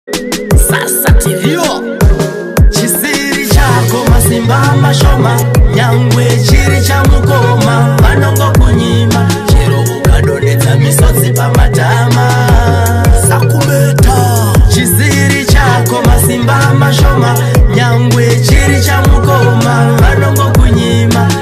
Sasa tivyo Chisiri Chako masimba mashoma nyangwe chiri cha mukoma vanongo kunyima chero ukadonedza misodzi pamatama SAQUME Chisiri Chako masimba mashoma nyangwe chiri cha mukoma vanongo kunyima